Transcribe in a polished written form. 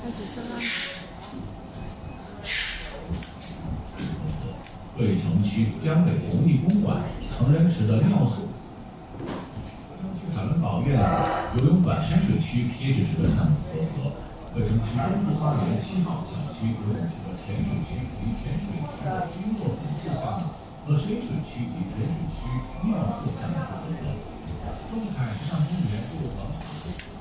开始色啦。 桂城区江北红地公馆成人池的尿素。小人保院游泳馆深水区 PH 值的项目合格。桂城区东部花园7号小区游泳池的浅水区及浅水区的经络补助项目和深水区及浅水区尿素项目合格。中海时尚公园购物广场